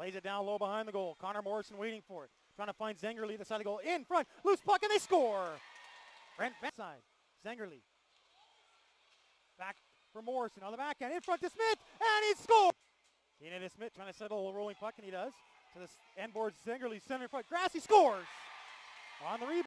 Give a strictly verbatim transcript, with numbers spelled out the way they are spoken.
Lays it down low behind the goal. Connor Morrison waiting for it. Trying to find Zengerle, the side of the goal. In front. Loose puck, and they score. Brent side. Zengerle. Back for Morrison on the backhand. In front to Smith, and he scores. Keenan Smith trying to settle a rolling puck, and he does. To the end boards, Zengerle, center front. Grassy scores. On the rebound.